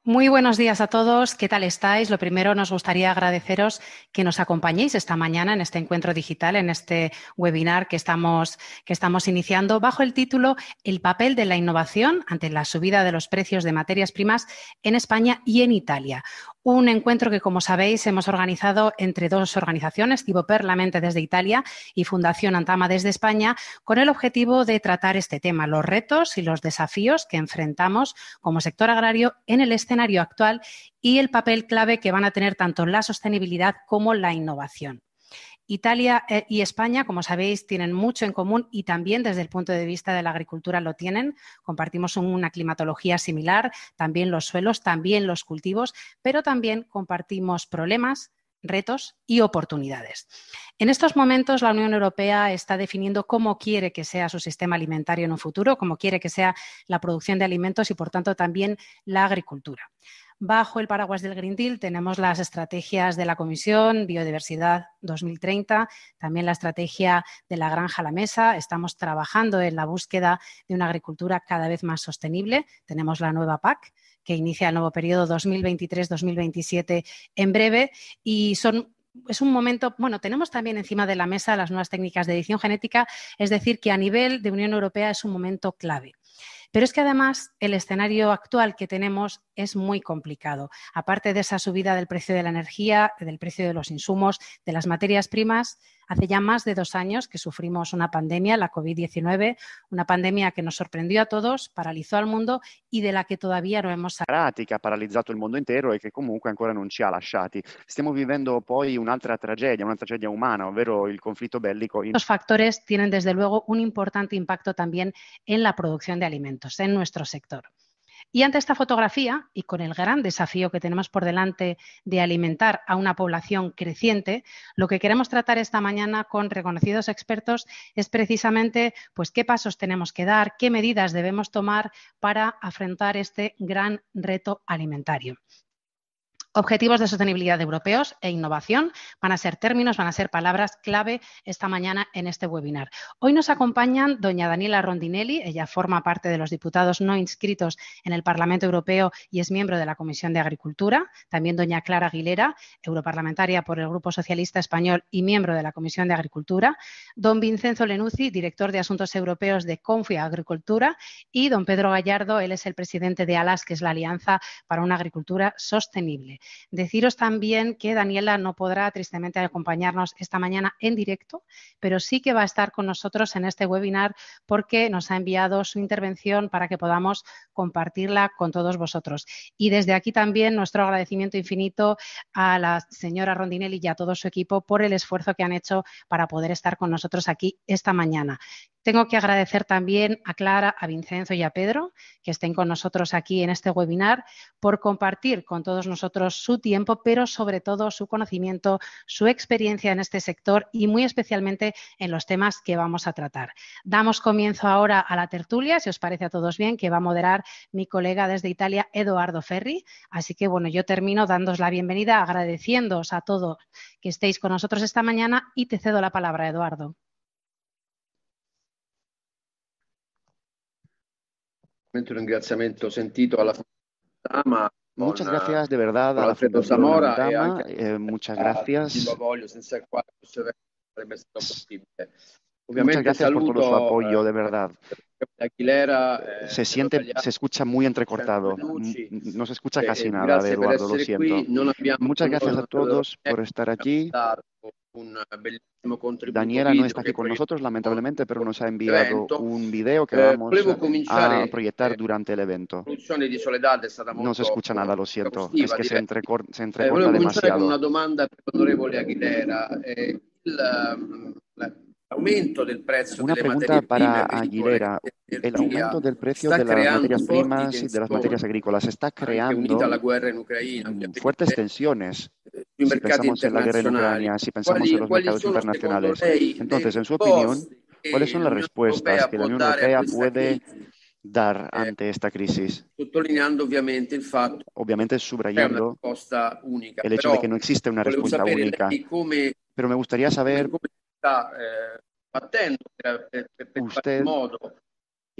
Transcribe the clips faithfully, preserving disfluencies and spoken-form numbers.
Muy buenos días a todos. ¿Qué tal estáis? Lo primero, nos gustaría agradeceros que nos acompañéis esta mañana en este encuentro digital, en este webinar que estamos, que estamos iniciando bajo el título El papel de la innovación ante la subida de los precios de materias primas en España y en Italia. Un encuentro que, como sabéis, hemos organizado entre dos organizaciones, Tipo Perlamente desde Italia y Fundación Antama desde España, con el objetivo de tratar este tema, los retos y los desafíos que enfrentamos como sector agrario en el escenario actual y el papel clave que van a tener tanto la sostenibilidad como la innovación. Italia y España, como sabéis, tienen mucho en común y también desde el punto de vista de la agricultura lo tienen. Compartimos una climatología similar, también los suelos, también los cultivos, pero también compartimos problemas, retos y oportunidades. En estos momentos, la Unión Europea está definiendo cómo quiere que sea su sistema alimentario en un futuro, cómo quiere que sea la producción de alimentos y, por tanto, también la agricultura. Bajo el paraguas del Green Deal tenemos las estrategias de la Comisión, Biodiversidad dos mil treinta, también la estrategia de la granja a la mesa. Estamos trabajando en la búsqueda de una agricultura cada vez más sostenible. Tenemos la nueva P A C, que inicia el nuevo periodo dos mil veintitrés dos mil veintisiete en breve y son... Es un momento, bueno, tenemos también encima de la mesa las nuevas técnicas de edición genética, es decir, que a nivel de Unión Europea es un momento clave. Pero es que además el escenario actual que tenemos es muy complicado. Aparte de esa subida del precio de la energía, del precio de los insumos, de las materias primas, hace ya más de dos años que sufrimos una pandemia, la COVID diecinueve, una pandemia que nos sorprendió a todos, paralizó al mundo y de la que todavía no hemos salido. Che ha paralizzato il mondo intero e che comunque ancora non ci ha lasciati. Stiamo vivendo poi un'altra tragedia, una tragedia umana, ovvero il conflitto bellico. Estos factores tienen desde luego un importante impacto también en la producción de alimentos, en nuestro sector. Y ante esta fotografía, y con el gran desafío que tenemos por delante de alimentar a una población creciente, lo que queremos tratar esta mañana con reconocidos expertos es precisamente pues, qué pasos tenemos que dar, qué medidas debemos tomar para afrontar este gran reto alimentario. Objetivos de sostenibilidad europeos e innovación van a ser términos, van a ser palabras clave esta mañana en este webinar. Hoy nos acompañan doña Daniela Rondinelli, ella forma parte de los diputados no inscritos en el Parlamento Europeo y es miembro de la Comisión de Agricultura. También doña Clara Aguilera, europarlamentaria por el Grupo Socialista Español y miembro de la Comisión de Agricultura. Don Vincenzo Lenuzzi, director de Asuntos Europeos de Confia Agricultura. Y don Pedro Gallardo, él es el presidente de ALAS, que es la Alianza para una Agricultura Sostenible. Deciros también que Daniela no podrá tristemente acompañarnos esta mañana en directo, pero sí que va a estar con nosotros en este webinar porque nos ha enviado su intervención para que podamos compartirla con todos vosotros. Y desde aquí también nuestro agradecimiento infinito a la señora Rondinelli y a todo su equipo por el esfuerzo que han hecho para poder estar con nosotros aquí esta mañana. Tengo que agradecer también a Clara, a Vincenzo y a Pedro que estén con nosotros aquí en este webinar por compartir con todos nosotros su tiempo, pero sobre todo su conocimiento, su experiencia en este sector y muy especialmente en los temas que vamos a tratar. Damos comienzo ahora a la tertulia, si os parece a todos bien, que va a moderar mi colega desde Italia, Edoardo Ferri. Así que bueno, yo termino dándoos la bienvenida, agradeciéndoos a todos que estéis con nosotros esta mañana y te cedo la palabra, Edoardo. Un ringraziamento sentito alla Antama. Muchas gracias de verdad a la Alfredo Fundación Zamora Antama, e anche eh, muchas gracias. Voglio, senza il quale questo evento sarebbe stato possibile. Muchas Ovviamente gracias por todo su saluto apoyo, de eh, verdad. Aguilera, eh, Se siente, se escucha muy entrecortado, no se escucha casi eh, nada de grazie per Eduardo, lo essere siento. qui. Non abbiamo Muchas con gracias noi a todos por estar aquí. un bellissimo contributo Daniela no video está aquí che con nosotros, lamentablemente, pero nos ha enviado evento. un video que Eh, vamos volevo a cominciare proyectar eh, durante el evento. La produzione di Soledad è stata No se molto escucha nada, lo siento. Es esaustiva, que se, direi. entrecor se Eh, entrecorta volevo cominciare con demasiado. una domanda per l'onorevole Aguilera. Eh, L'aumento del prezzo Una delle pregunta materie prime para agricole Aguilera. e El dell'energia aumento del precio sta de las creando materias forti primas y de las materias tensioni, agrícolas está anche unita creando alla guerra in Ucraina, mm, fuertes ovviamente, tensiones. eh, sui Si mercati pensamos en la guerra en internazionali. Ucrania, si pensamos en Quali, los quali mercados sono secondo internacionales. lei le Entonces, en su opinión, risposte ¿cuáles che son las l'Unione respuestas Europea que la può Unión dare a Europea questa puede crisi? dar Eh, ante esta crisis? sottolineando ovviamente il fatto Obviamente che è una subrayando risposta unica, el hecho de però que no existe una volevo respuesta sapere única. lei come, Pero me gustaría come, saber come sta eh, battendo per, per, per fare in usted modo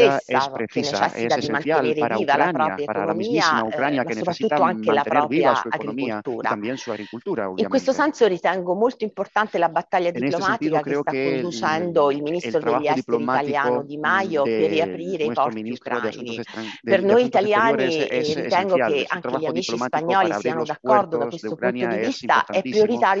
ayuda es stessa, che precisa, es necessita di esencial mantenere para viva la Ucrania, propria para la mismísima economia, eh, Ucrania ma que necesita soprattutto anche la mantener viva propria su economía y agricoltura. también su agricultura, In questo obviamente. senso ritengo molto importante la battaglia En este sentido, diplomatica che creo sta que conducendo el, il el ministro degli trabajo esteri italiano diplomático Di mm, Maio per de riaprire i nuestro porti ministro de Asuntos, ucraini. Estran- de, Per de noi Asuntos Exteriores italiani es eh, ritengo esencial. che Su anche gli trabajo amici diplomático spagnoli para abrir siano los d'accordo da puertos de questo punto Ucrania di es vista. È importantísimo. prioritario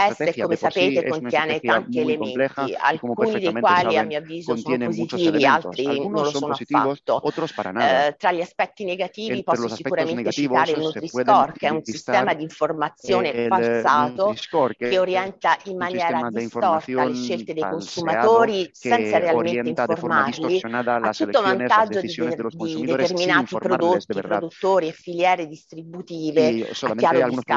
complessa e come sapete contiene tanti elementi, alcuni dei quali a mio avviso sono positivi, altri non lo sono affatto. Eh, tra gli aspetti negativi posso sicuramente citare il Nutri-Score, che è un sistema di informazione falsato che orienta in maniera distorta le scelte dei consumatori senza realmente informarli, a tutto vantaggio di, de di determinati prodotti, produttori e filiere distributive a chiaro discapito di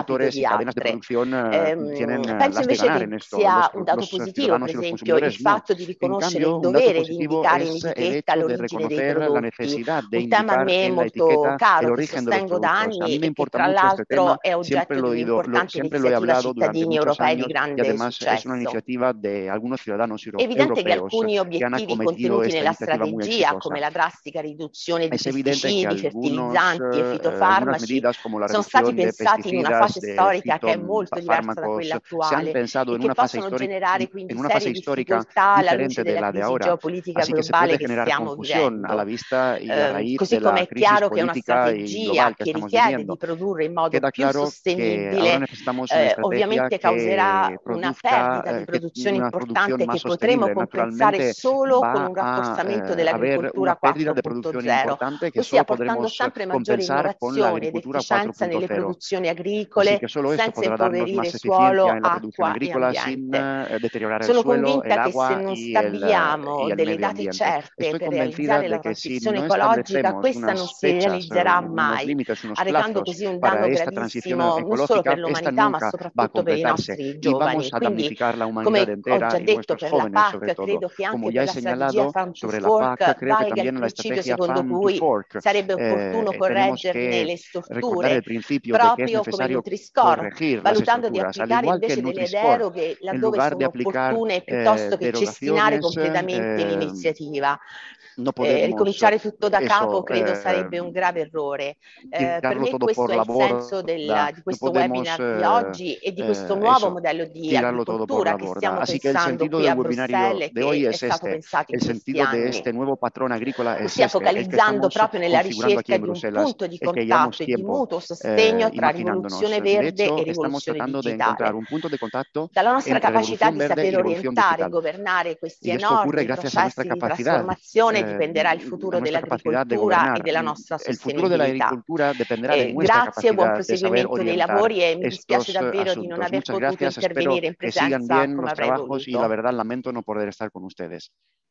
cadenas de producción eh, tienen penso las de invece ganar che en esto. sia Los, un dato los positivo, per ciudadanos y los esempio, il consumidores no. fatto di En riconoscere cambio, il un dato dovere di positivo indicare in es el etichetta hecho de l'origine dei reconocer la prodotti, necesidad de un tema a indicar me en la molto etiqueta el caro, che origen de los sostengo da productos. A anni mí me e che importa tra mucho este tema, l'altro è siempre oggetto lo di he, ido, lo, un'importante siempre lo he iniziativa hablado durante cittadini muchos europei di años y grande además es una successo. iniciativa de algunos ciudadanos È evidente che europeos alcuni que han obiettivi acometido contenuti esta nella iniciativa muy strategia, exitosa. come la drastica riduzione di Es evidente que pesticidi, algunos, fertilizzanti e eh, algunas fitofarmaci, medidas como la sono stati reducción de pensati in una pesticidas, fase de storica che è molto diversa da fitofármacos, quella se han attuale pensado e en che una fase possono histórica, generare quindi en una serie fase histórica difficoltà alla diferente luce de della la de crisi ahora. geopolitica Así que se globale puede che generar stiamo confusión a la vivendo. vista y a Eh, raíz così de come la è crisis chiaro che è una política y strategia global que che estamos richiede viviendo. di produrre in modo Queda più claro que ahora sostenibile, necesitamos una eh, estrategia ovviamente causerà que una produzca, perdita di eh, que produzione una producción importante más che potremo sostenible. compensare Naturalmente solo con va un a rafforzamento eh, haber una dell'agricoltura pérdida de quattro punto producción zero, importante que ossia solo portando podremos sempre maggiore compensar con la innovazione ed agricultura efficienza cuatro punto nelle cero. produzioni Así agricole que solo esto senza podrá darnos impoverire más eficiencia suolo, en la producción acqua e agrícola sin ambiente. eh, deteriorar el Sono suelo, el convinta che se agua non y el, stabiliamo y el delle medio date ambiente. certe Estoy per convencida realizzare de la que si transizione no ecologica, establecemos questa non unas si fechas, realizzerà unos mai, límites, unos arrecando plazos così un para danno esta transición gravissimo non solo ecológica, per esta l'umanità, ma nunca va a soprattutto per i completarse nostri y vamos giovani. a Quindi, damnificar la humanidad come ho entera già y detto nuestros per la jóvenes sobre PAC, todo. credo che Como anche ya per he la strategia señalado Farm to sobre la PAC, Fork creo que valga il también en la principio estrategia secondo Farm to cui Fork sarebbe opportuno eh, tenemos correggerne que le recordar storture el principio de que es proprio come necesario Nutri-Score, corregir las valutando di estructuras, al applicare igual que invece el delle Nutri-Score, deroghe en laddove lugar de sono aplicar opportune eh, piuttosto che cestinare derogaciones, completamente eh, l'iniziativa. no Eh, podemos ricominciare tutto da capo eso, credo eh, sarebbe un grave errore. Eh, per tirarlo me todo por questo è la il senso borda, del, di no questo podemos webinar di eh, oggi e di questo eh, nuovo eso, modello di tirarlo todo por agricoltura la che borda. stiamo Así que el pensando sentido qui del a webinario Bruxelles e de hoy che è es stato este, pensato in el questi sentido de anni, este nuevo patrón agrícola es ossia este, el que focalizzando estamos proprio nella configurando aquí ricerca en di un Bruselas, punto di el que llevamos contatto e di tiempo mutuo eh, sostegno tra imaginándonos. rivoluzione De verde hecho, e estamos rivoluzione tratando de encontrar digitale. un punto de contacto Dalla nostra entre capacità revolución di verde y saper revolución orientare e digital. governare questi Y esto ocurre enormi gracias a nuestra processi di capacidad, trasformazione eh, dipenderà il a futuro nuestra capacidad de dell'agricoltura e gobernar. della nostra El futuro de la sostenibilità. agricultura dependerá de Eh, nuestra grazie, buon capacidad de saber proseguimento dei orientar lavori e mi dispiace estos davvero di non asuntos. aver Muchas potuto gracias, espero intervenire in que sigan presenza bien come los avrei trabajos y la voluto. verdad lamento no poder estar con ustedes.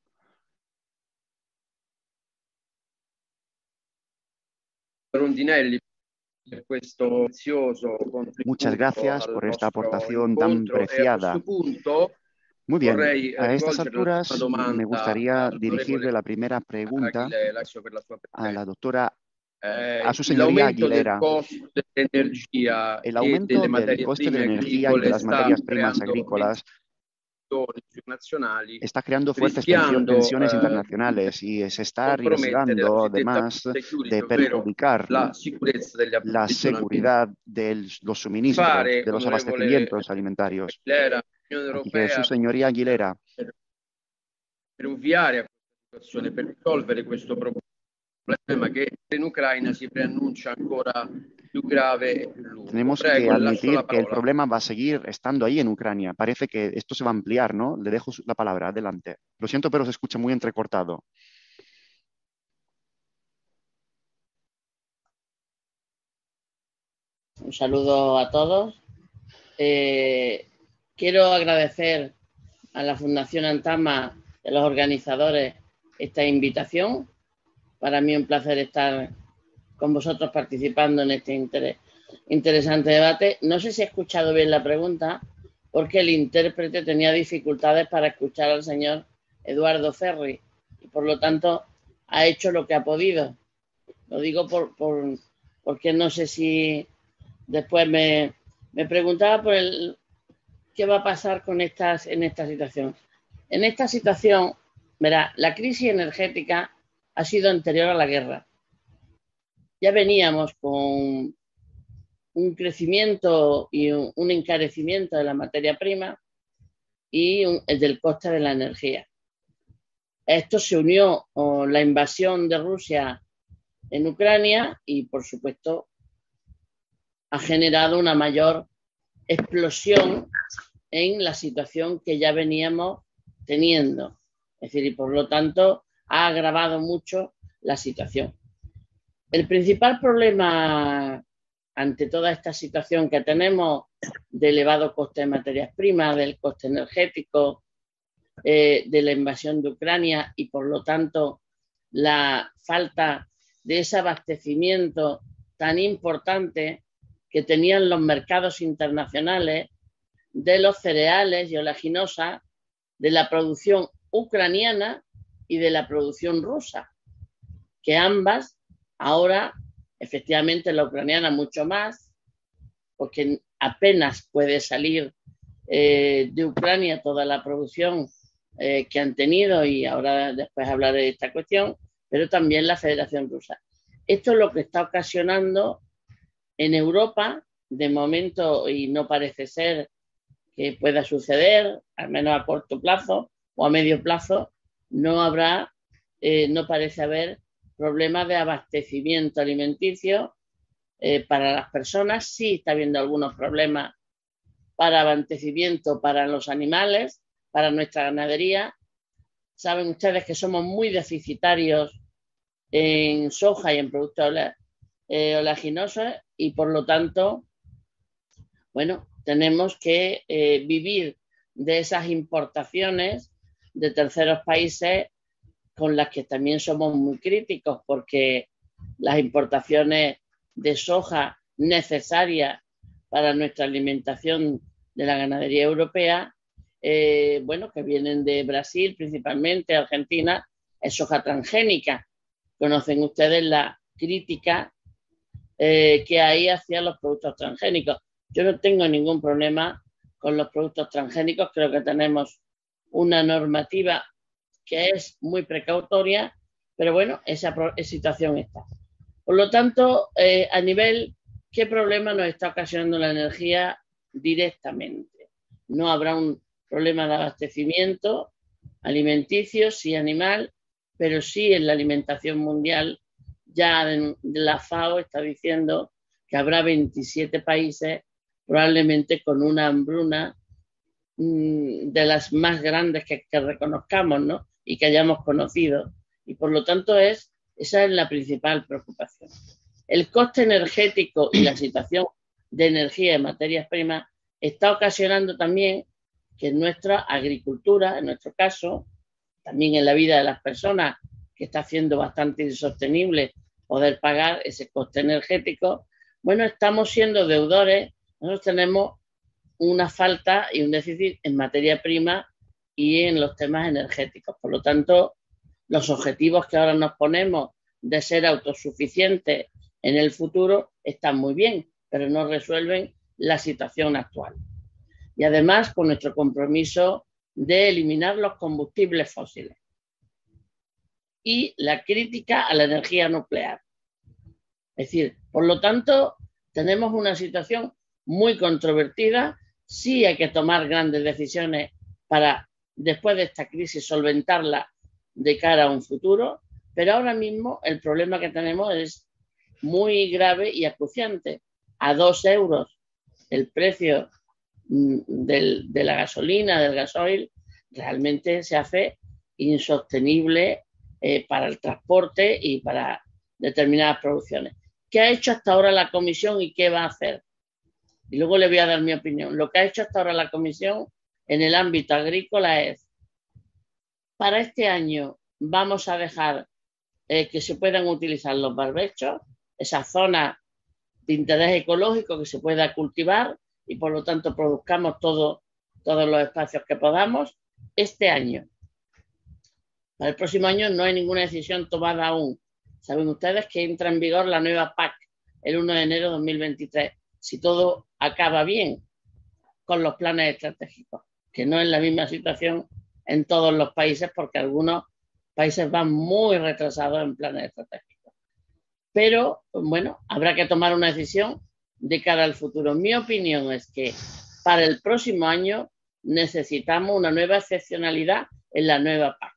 Rondinelli per questo prezioso contributo. Muchas gracias por esta aportación tan preciada. Muy bien, a estas alturas me gustaría dirigirle la primera pregunta a la doctora, a su señoría Aguilera. El aumento del coste de la energía y de las materias primas agrícolas está creando fuertes tensiones internacionales y se está arriesgando además de perjudicar la seguridad de los suministros, de los abastecimientos alimentarios. Así que su señoría Aguilera, per ovviare a questa situazione, per risolvere questo problema che in Ucraina si preannuncia ancora più grave e più lungo. Tenemos Prego, que admitir que el problema va a seguir estando ahí en Ucrania. Parece que esto se va a ampliar, ¿no? Le dejo la palabra, adelante. Lo siento, pero se escucha muy entrecortado. Un saludo a todos. Eh, quiero agradecer a la Fundación Antama y a los organizadores esta invitación. Para mí es un placer estar con vosotros participando en este interés, interesante debate. No sé si he escuchado bien la pregunta, porque el intérprete tenía dificultades para escuchar al señor Eduardo Ferri y por lo tanto ha hecho lo que ha podido. Lo digo por, por, porque no sé si después me, me preguntaba por el qué va a pasar con estas, en esta situación. En esta situación, verá, la crisis energética ha sido anterior a la guerra. Ya veníamos con un crecimiento y un, un encarecimiento de la materia prima y un, del coste de la energía. A esto se unió oh, la invasión de Rusia en Ucrania y, por supuesto, ha generado una mayor explosión en la situación que ya veníamos teniendo. Es decir, y por lo tanto ha agravado mucho la situación. El principal problema ante toda esta situación que tenemos de elevado coste de materias primas, del coste energético, eh, de la invasión de Ucrania y por lo tanto la falta de ese abastecimiento tan importante que tenían los mercados internacionales de los cereales y oleaginosas, de la producción ucraniana y de la producción rusa, que ambas ahora, efectivamente la ucraniana mucho más, porque apenas puede salir eh, de Ucrania toda la producción eh, que han tenido, y ahora después hablaré de esta cuestión, pero también la Federación Rusa. Esto es lo que está ocasionando en Europa, de momento, y no parece ser que pueda suceder, al menos a corto plazo o a medio plazo, no habrá, eh, no parece haber problemas de abastecimiento alimenticio eh, para las personas. Sí está habiendo algunos problemas para abastecimiento para los animales, para nuestra ganadería. Saben ustedes que somos muy deficitarios en soja y en productos ole eh, oleaginosos, y por lo tanto, bueno, tenemos que eh, vivir de esas importaciones de terceros países con las que también somos muy críticos, porque las importaciones de soja necesarias para nuestra alimentación de la ganadería europea, eh, bueno, que vienen de Brasil principalmente, Argentina, es soja transgénica. Conocen ustedes la crítica eh, que hay hacia los productos transgénicos. Yo no tengo ningún problema con los productos transgénicos, creo que tenemos una normativa que es muy precautoria, pero bueno, esa, esa situación está. Por lo tanto, eh, a nivel, ¿qué problema nos está ocasionando la energía directamente? No habrá un problema de abastecimiento alimenticio, sí animal, pero sí en la alimentación mundial. Ya de, de la FAO está diciendo que habrá veintisiete países probablemente con una hambruna mmm, de las más grandes que, que reconozcamos, ¿no? Y que hayamos conocido. Y por lo tanto es, esa es la principal preocupación. El coste energético y la situación de energía y materias primas está ocasionando también que en nuestra agricultura, en nuestro caso, también en la vida de las personas, que está haciendo bastante insostenible poder pagar ese coste energético, bueno, estamos siendo deudores. Nosotros tenemos una falta y un déficit en materia prima y en los temas energéticos. Por lo tanto, los objetivos que ahora nos ponemos de ser autosuficientes en el futuro están muy bien, pero no resuelven la situación actual. Y además, con nuestro compromiso de eliminar los combustibles fósiles y la crítica a la energía nuclear. Es decir, por lo tanto, tenemos una situación muy controvertida. Sí hay que tomar grandes decisiones para, después de esta crisis, solventarla de cara a un futuro, pero ahora mismo el problema que tenemos es muy grave y acuciante. A dos euros el precio del, de la gasolina, del gasoil, realmente se hace insostenible eh, para el transporte y para determinadas producciones. ¿Qué ha hecho hasta ahora la Comisión y qué va a hacer? Y luego le voy a dar mi opinión. Lo que ha hecho hasta ahora la Comisión en el ámbito agrícola es, para este año vamos a dejar eh, que se puedan utilizar los barbechos, esa zona de interés ecológico que se pueda cultivar y por lo tanto produzcamos todo, todos los espacios que podamos este año. Para el próximo año no hay ninguna decisión tomada aún. Saben ustedes que entra en vigor la nueva P A C el uno de enero de dos mil veintitrés. Si todo acaba bien con los planes estratégicos, que no es la misma situación en todos los países porque algunos países van muy retrasados en planes estratégicos. Pero, bueno, habrá que tomar una decisión de cara al futuro. Mi opinión es que para el próximo año necesitamos una nueva excepcionalidad en la nueva P A C.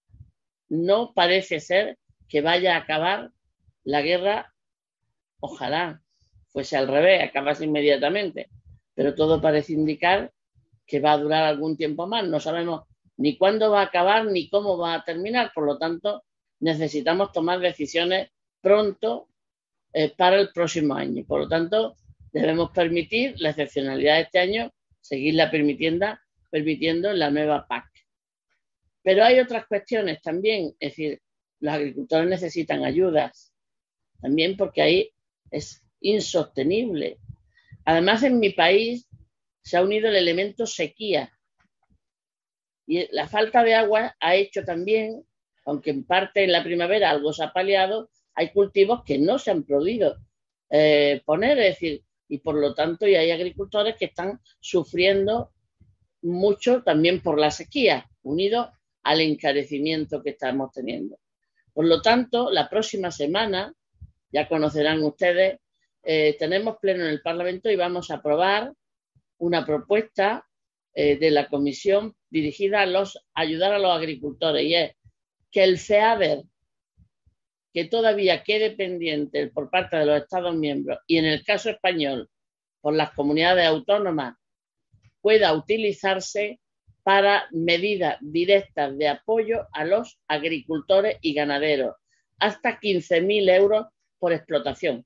No parece ser que vaya a acabar la guerra, ojalá fuese al revés, acabase inmediatamente, pero todo parece indicar que va a durar algún tiempo más. No sabemos ni cuándo va a acabar ni cómo va a terminar, por lo tanto necesitamos tomar decisiones pronto eh, para el próximo año. Por lo tanto, debemos permitir la excepcionalidad de este año, seguirla permitiendo, permitiendo en la nueva P A C. Pero hay otras cuestiones también, es decir, los agricultores necesitan ayudas, también porque ahí es insostenible Además, en mi país se ha unido el elemento sequía. Y la falta de agua ha hecho también, aunque en parte en la primavera algo se ha paliado, hay cultivos que no se han podido eh, poner, es decir, y por lo tanto y hay agricultores que están sufriendo mucho también por la sequía, unido al encarecimiento que estamos teniendo. Por lo tanto, la próxima semana, ya conocerán ustedes, eh, tenemos pleno en el Parlamento y vamos a aprobar una propuesta eh, de la Comisión dirigida a los, a ayudar a los agricultores, y es que el FEADER, que todavía quede pendiente por parte de los Estados miembros y en el caso español por las comunidades autónomas, pueda utilizarse para medidas directas de apoyo a los agricultores y ganaderos, hasta quince mil euros por explotación.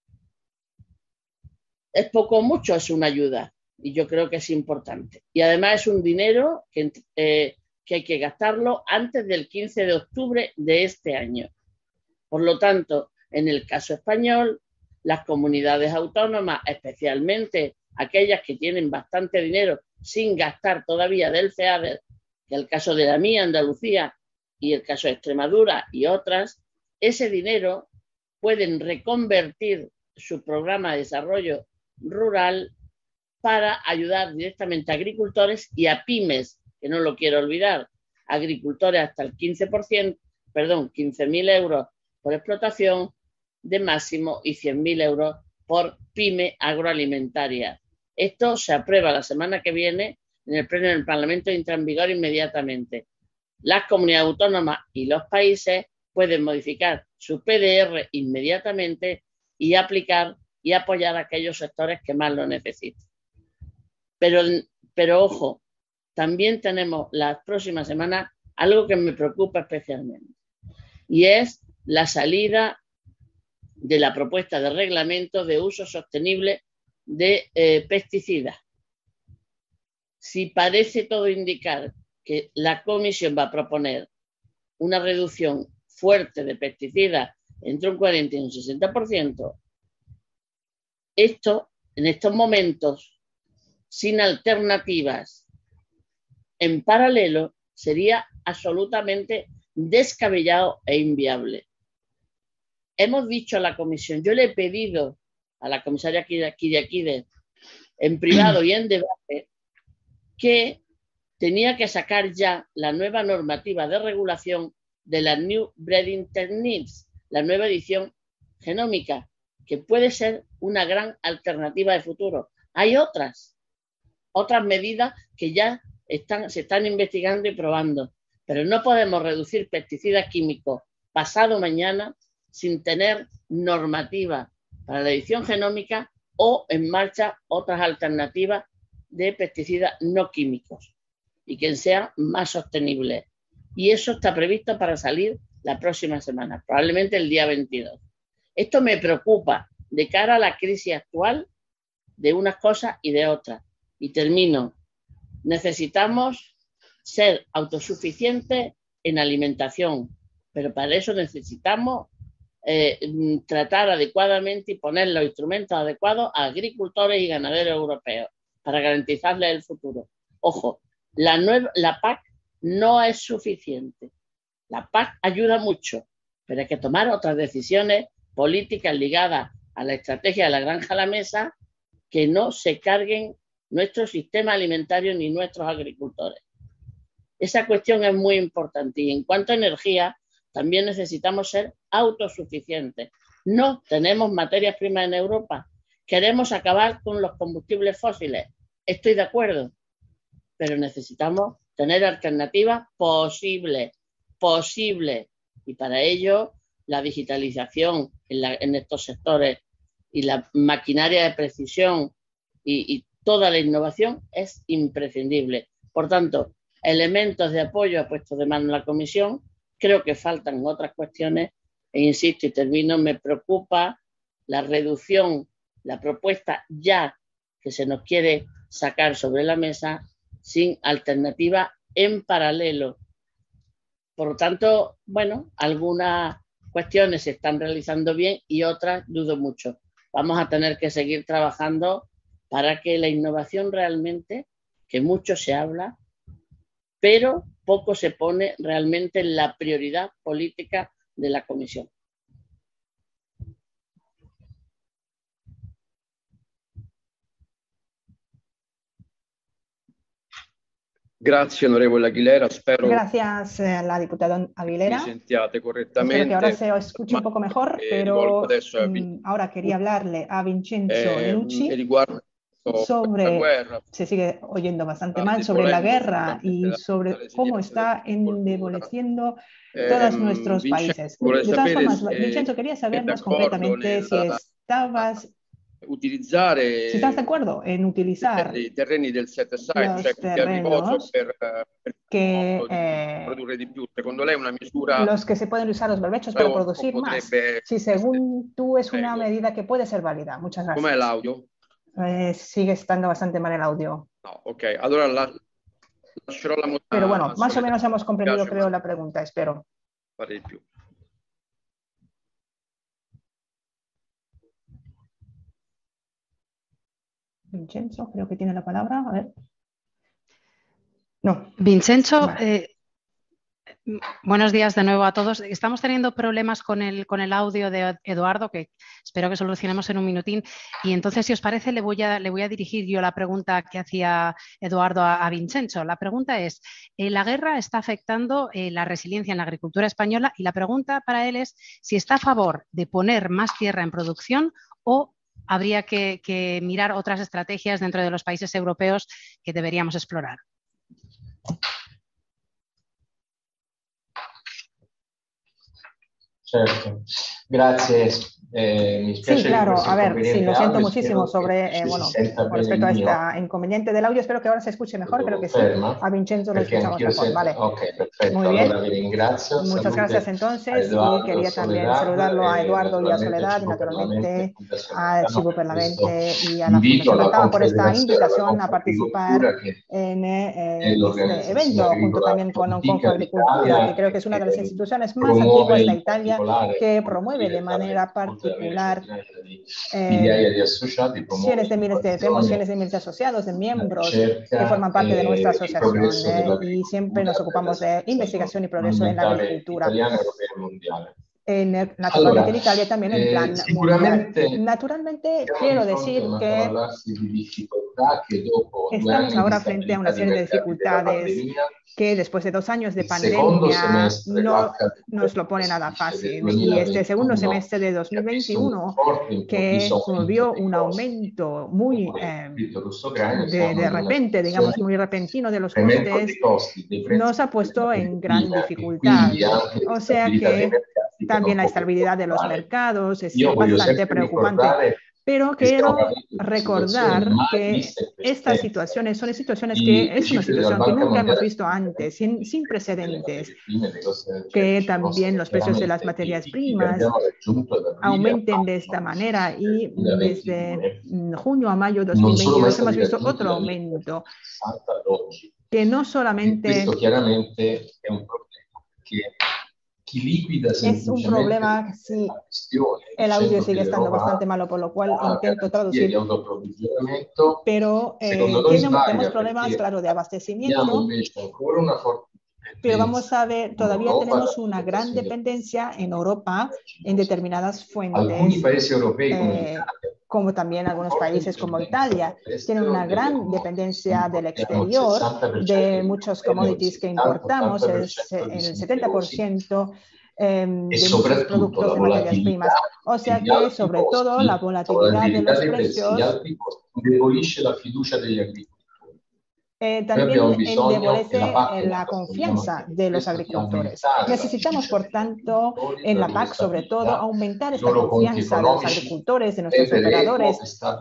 Es poco o mucho, es una ayuda y yo creo que es importante. Y además es un dinero que, eh, que hay que gastarlo antes del quince de octubre de este año. Por lo tanto, en el caso español, las comunidades autónomas, especialmente aquellas que tienen bastante dinero sin gastar todavía del FEADER, que es el caso de la mía, Andalucía, y el caso de Extremadura y otras, ese dinero pueden reconvertir su programa de desarrollo rural para ayudar directamente a agricultores y a pymes, que no lo quiero olvidar, agricultores hasta el quince por ciento, perdón, quince mil euros por explotación de máximo y cien mil euros por pyme agroalimentaria. Esto se aprueba la semana que viene en el Pleno del Parlamento y entra en vigor inmediatamente. Las comunidades autónomas y los países pueden modificar su P D R inmediatamente y aplicar y apoyar a aquellos sectores que más lo necesitan. Pero, pero ojo, también tenemos las próximas semanas algo que me preocupa especialmente y es la salida de la propuesta de reglamento de uso sostenible de eh, pesticidas. Si parece todo indicar que la Comisión va a proponer una reducción fuerte de pesticidas entre un cuarenta y un sesenta por ciento, esto en estos momentos, sin alternativas, en paralelo, sería absolutamente descabellado e inviable. Hemos dicho a la Comisión, yo le he pedido a la comisaria Kyriakides en privado y en debate que tenía que sacar ya la nueva normativa de regulación de las New Breeding Techniques, la nueva edición genómica, que puede ser una gran alternativa de futuro. Hay otras, otras medidas que ya están, se están investigando y probando, pero no podemos reducir pesticidas químicos pasado mañana sin tener normativa para la edición genómica o en marcha otras alternativas de pesticidas no químicos y que sean más sostenibles. Y eso está previsto para salir la próxima semana, probablemente el día veintidós. Esto me preocupa de cara a la crisis actual de unas cosas y de otras. Y termino. Necesitamos ser autosuficientes en alimentación, pero para eso necesitamos Eh, tratar adecuadamente y poner los instrumentos adecuados a agricultores y ganaderos europeos para garantizarles el futuro. Ojo, la, nueva, la P A C no es suficiente. La P A C ayuda mucho, pero hay que tomar otras decisiones políticas ligadas a la estrategia de la granja a la mesa que no se carguen nuestro sistema alimentario ni nuestros agricultores. Esa cuestión es muy importante y en cuanto a energía, también necesitamos ser autosuficientes. No tenemos materias primas en Europa. Queremos acabar con los combustibles fósiles. Estoy de acuerdo, pero necesitamos tener alternativas posibles, posibles. Y para ello, la digitalización en, la, en estos sectores y la maquinaria de precisión y, y toda la innovación es imprescindible. Por tanto, elementos de apoyo ha puesto de mano la Comisión. Creo que faltan otras cuestiones e insisto y termino, me preocupa la reducción, la propuesta ya que se nos quiere sacar sobre la mesa sin alternativa en paralelo. Por lo tanto, bueno, algunas cuestiones se están realizando bien y otras dudo mucho. Vamos a tener que seguir trabajando para que la innovación realmente, que mucho se habla, pero poco se pone realmente en la prioridad política de la Comisión. Gracias, onorevole Aguilera. Espero Gracias a la diputada Aguilera. Mi sentiate correctamente. Espero que ahora se escuche un poco mejor, eh, pero mmm, ahora quería hablarle a Vincenzo eh, Lucci riguardo sobre, guerra, se sigue oyendo bastante mal, sobre la guerra y sobre cómo está endeboleciendo eh, todos nuestros países. De todas formas, Vincenzo, quería saber más concretamente si estabas utilizzare si estás de acuerdo en utilizar i terreni del set aside, los cioè terrenos per, per que di eh, produrre di più. Secondo lei è una misura los que se pueden usar los barbechos para producir más. Si según tú es una medida que puede ser válida. Muchas gracias. ¿Cómo es el audio? Eh, sigue estando bastante mal el audio. No, ok. Allora la, lascerò la Pero bueno, más o menos hemos comprendido, creo, la pregunta, espero. Fare di più. Vincenzo, creo que tiene la palabra. A ver. No. Vincenzo, vale. eh, buenos días de nuevo a todos. Estamos teniendo problemas con el, con el audio de Eduardo, que espero que solucionemos en un minutín. Y entonces, si os parece, le voy a, le voy a dirigir yo la pregunta que hacía Eduardo a, a Vincenzo. La pregunta es, eh, la guerra está afectando eh, la resiliencia en la agricultura española y la pregunta para él es si está a favor de poner más tierra en producción o habría que, que mirar otras estrategias dentro de los países europeos que deberíamos explorar. Certo, grazie. Eh, mi sí, claro, a ver, sí, lo siento muchísimo sobre, eh, bueno, con respecto a este inconveniente del audio, espero que ahora se escuche mejor, creo que sí, a Vincenzo lo escuchamos mejor, vale. Okay, perfecto. Muy bien, allora, vi ringrazio. muchas Salute gracias entonces Eduardo, y quería también Soledad, saludarlo a Eduardo y a Soledad y naturalmente al Cibo Parlamente y a la Fundación Antama por esta invitación a participar en eh, este evento, junto también con Confagricultura, que creo que es una de las instituciones más antiguas de Italia que promueve de manera particular eh, cientos de miles de, tenemos cientos de miles de asociados, de miembros que forman parte de nuestra asociación eh, y siempre nos ocupamos de investigación y progreso en la agricultura. En, naturalmente allora, en Italia también en plan eh, mundial. Naturalmente quiero decir que estamos ahora frente a una serie de dificultades que después de dos años de pandemia no nos lo pone nada fácil. Y este segundo semestre de dos mil veintiuno, que vio un aumento muy eh, de, de repente, digamos, muy repentino de los costes, nos ha puesto en gran dificultad. O sea que también la estabilidad de los mercados es bastante preocupante. Pero quiero recordar que estas situaciones son situaciones que es una situación que nunca hemos visto antes, sin, sin precedentes, que también los precios de las materias primas aumenten de esta manera y desde junio a mayo de dos mil veintidós hemos visto otro aumento, que no solamente es un problema, sí, el audio sigue estando bastante malo, por lo cual intento traducir, pero eh, tenemos, tenemos problemas, claro, de abastecimiento, pero vamos a ver, todavía tenemos una gran dependencia en Europa en determinadas fuentes, eh, como también algunos países como Italia, tienen una gran dependencia del exterior, de muchos commodities que importamos, es en el setenta por ciento eh, de muchos productos de materias primas. O sea que, sobre todo, la volatilidad de los precios Eh, también endebolece la confianza de los agricultores. Necesitamos, por tanto, en la P A C, sobre todo, aumentar esta confianza de los agricultores, de nuestros operadores,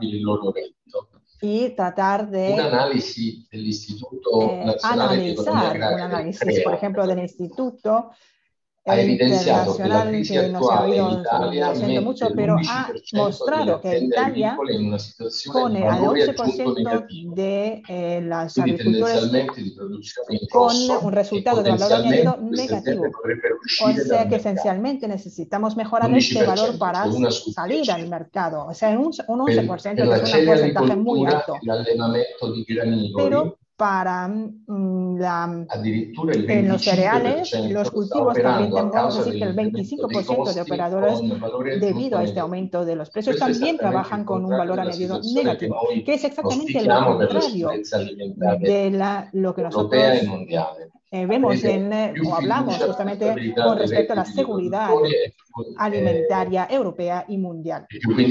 y tratar de eh, analizar un análisis, por ejemplo, del Instituto internacional que no se ha oído, lo siento mucho, pero ha mostrado que Italia pone al once por ciento de eh, las agricultores con un resultado de valor añadido negativo. O sea que esencialmente necesitamos mejorar este valor para salir al mercado. O sea, un, un once por ciento que es un porcentaje muy alto. Pero para mm, la, en los cereales, los cultivos también tenemos que decir que el veinticinco por ciento de operadores, debido a este aumento de los precios, también trabajan con un valor añadido negativo, que es exactamente lo contrario de la, lo que nosotros eh, vemos en, eh, o hablamos justamente con respecto a la seguridad alimentaria europea y mundial.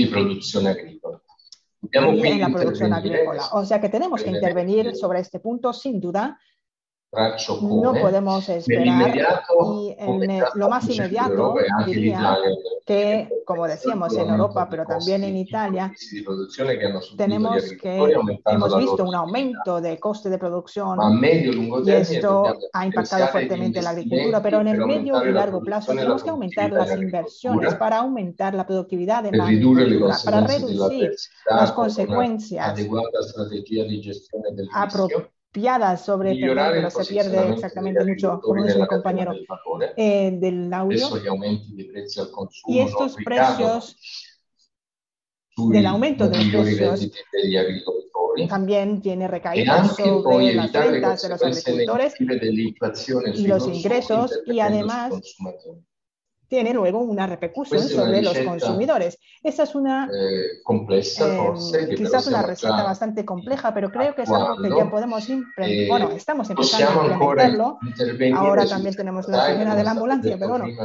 Y en la producción agrícola. O sea que tenemos que intervenir sobre este punto, sin duda. No podemos esperar y en lo más inmediato diría que, como decíamos en Europa, pero también en Italia, tenemos que, hemos visto un aumento del coste de producción y esto ha impactado fuertemente la agricultura, pero en el medio y largo plazo tenemos que aumentar las inversiones para aumentar la productividad en la agricultura, para reducir las consecuencias apropiadas sobre, perdón, pero se pierde exactamente mucho, como dice mi compañero, eh, del audio. Y estos precios, del aumento de los precios, también tiene recaídas sobre las rentas de los agricultores y los ingresos, y además tiene luego una repercusión sobre los consumidores. Esta es una, eh, eh, quizás una receta bastante compleja, pero creo que es algo que ya podemos implementar. Bueno, estamos empezando a implementarlo. Ahora también tenemos la sirena de la ambulancia, pero bueno.